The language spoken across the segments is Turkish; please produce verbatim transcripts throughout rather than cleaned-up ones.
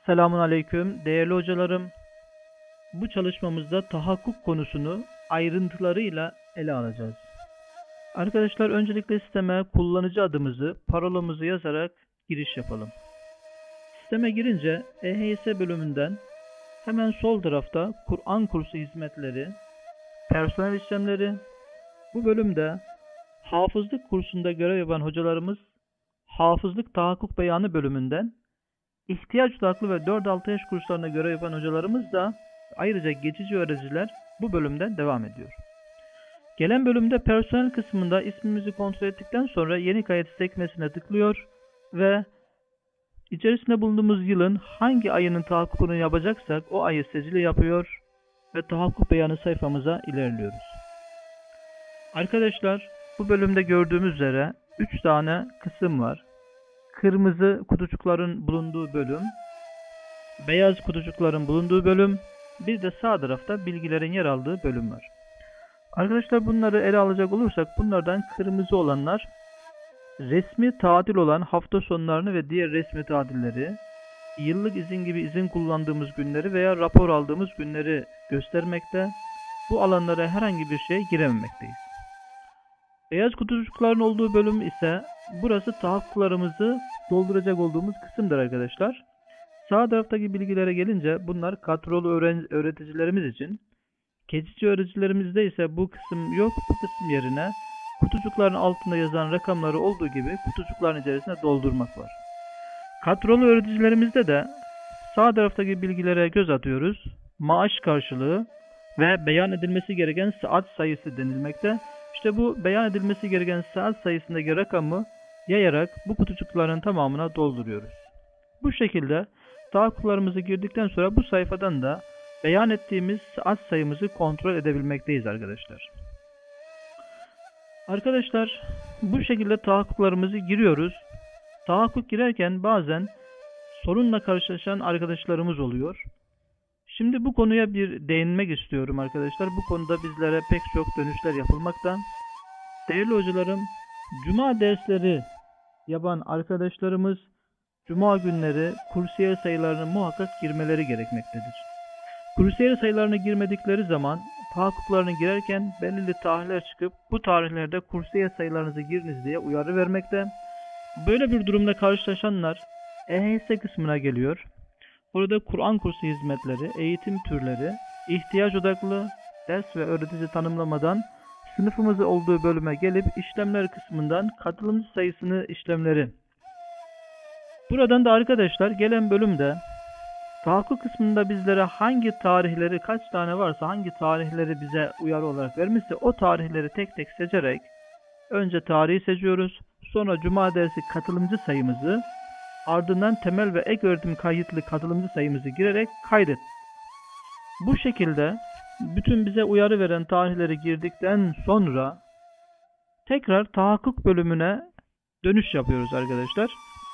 Selamun Aleyküm değerli hocalarım. Bu çalışmamızda tahakkuk konusunu ayrıntılarıyla ele alacağız. Arkadaşlar öncelikle sisteme kullanıcı adımızı, parolamızı yazarak giriş yapalım. Sisteme girince E H S bölümünden hemen sol tarafta Kur'an kursu hizmetleri, personel işlemleri, bu bölümde hafızlık kursunda görev yapan hocalarımız hafızlık tahakkuk beyanı bölümünden, İhtiyaç odaklı ve dört altı yaş kurslarına görev yapan hocalarımız da ayrıca geçici öğrenciler bu bölümden devam ediyor. Gelen bölümde personel kısmında ismimizi kontrol ettikten sonra yeni kayıt sekmesine tıklıyor ve içerisinde bulunduğumuz yılın hangi ayının tahakkukunu yapacaksak o ayı secili yapıyor ve tahakkuk beyanı sayfamıza ilerliyoruz. Arkadaşlar bu bölümde gördüğümüz üzere üç tane kısım var. Kırmızı kutucukların bulunduğu bölüm, beyaz kutucukların bulunduğu bölüm, bir de sağ tarafta bilgilerin yer aldığı bölüm var. Arkadaşlar bunları ele alacak olursak bunlardan kırmızı olanlar resmi tatil olan hafta sonlarını ve diğer resmi tatilleri, yıllık izin gibi izin kullandığımız günleri veya rapor aldığımız günleri göstermekte. Bu alanlara herhangi bir şey girememekteyiz. Beyaz kutucukların olduğu bölüm ise burası tahakkuklarımızı dolduracak olduğumuz kısımdır arkadaşlar. Sağ taraftaki bilgilere gelince bunlar kadrolu öğreticilerimiz için. Geçici öğrencilerimizde ise bu kısım yok. Bu kısım yerine kutucukların altında yazan rakamları olduğu gibi kutucukların içerisine doldurmak var. Kadrolu öğreticilerimizde de sağ taraftaki bilgilere göz atıyoruz. Maaş karşılığı ve beyan edilmesi gereken saat sayısı denilmekte. İşte bu beyan edilmesi gereken saat sayısındaki rakamı yayarak bu kutucukların tamamına dolduruyoruz. Bu şekilde tahakkuklarımızı girdikten sonra bu sayfadan da beyan ettiğimiz saat sayımızı kontrol edebilmekteyiz arkadaşlar. Arkadaşlar bu şekilde tahakkuklarımızı giriyoruz. Tahakkuk girerken bazen sorunla karşılaşan arkadaşlarımız oluyor. Şimdi bu konuya bir değinmek istiyorum arkadaşlar. Bu konuda bizlere pek çok dönüşler yapılmakta. Değerli hocalarım, cuma dersleri yapan arkadaşlarımız cuma günleri kursiyer sayılarını muhakkak girmeleri gerekmektedir. Kursiyer sayılarını girmedikleri zaman tahakkuklarını girerken belirli tarihler çıkıp bu tarihlerde kursiyer sayılarınızı giriniz diye uyarı vermekte. Böyle bir durumda karşılaşanlar E H S kısmına geliyor. Burada Kur'an kursu hizmetleri, eğitim türleri, ihtiyaç odaklı ders ve öğretici tanımlamadan sınıfımız olduğu bölüme gelip işlemler kısmından katılımcı sayısını işlemleri. Buradan da arkadaşlar gelen bölümde tahakkuk kısmında bizlere hangi tarihleri kaç tane varsa hangi tarihleri bize uyarı olarak vermişse o tarihleri tek tek seçerek önce tarihi seçiyoruz. Sonra cuma dersi katılımcı sayımızı, ardından temel ve ek öğretim kayıtlı katılımcı sayımızı girerek kaydet. Bu şekilde bütün bize uyarı veren tarihleri girdikten sonra tekrar tahakkuk bölümüne dönüş yapıyoruz arkadaşlar.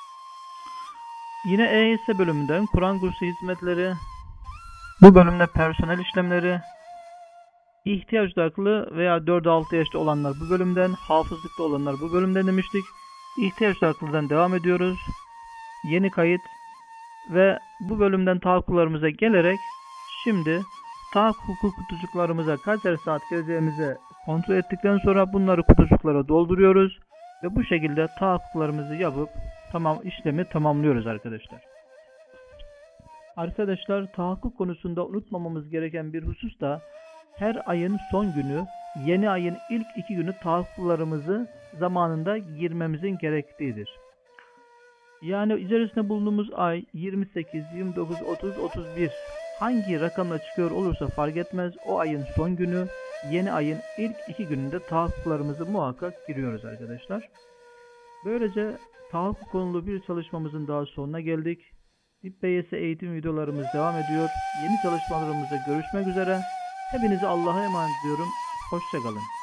Yine E H S bölümünden Kur'an kursu hizmetleri, bu bölümde personel işlemleri, ihtiyaç odaklı veya dört altı yaşta olanlar bu bölümden, hafızlıkta olanlar bu bölümden demiştik. İhtiyaç odaklıdan devam ediyoruz. Yeni kayıt ve bu bölümden tahakkuklarımıza gelerek şimdi tahakkuk kutucuklarımıza kaçer saat geleceğimizi kontrol ettikten sonra bunları kutucuklara dolduruyoruz ve bu şekilde tahakkuklarımızı yapıp tamam işlemi tamamlıyoruz arkadaşlar. Arkadaşlar tahakkuk konusunda unutmamamız gereken bir husus da her ayın son günü, yeni ayın ilk iki günü tahakkuklarımızı zamanında girmemizin gerektiğidir. Yani içerisinde bulunduğumuz ay yirmi sekiz, yirmi dokuz, otuz, otuz bir hangi rakamla çıkıyor olursa fark etmez, o ayın son günü, yeni ayın ilk iki gününde tahakkuklarımızı muhakkak giriyoruz arkadaşlar. Böylece tahakkuk konulu bir çalışmamızın daha sonuna geldik. İP B Y S eğitim videolarımız devam ediyor. Yeni çalışmalarımızda görüşmek üzere. Hepinizi Allah'a emanet ediyorum. Hoşça kalın.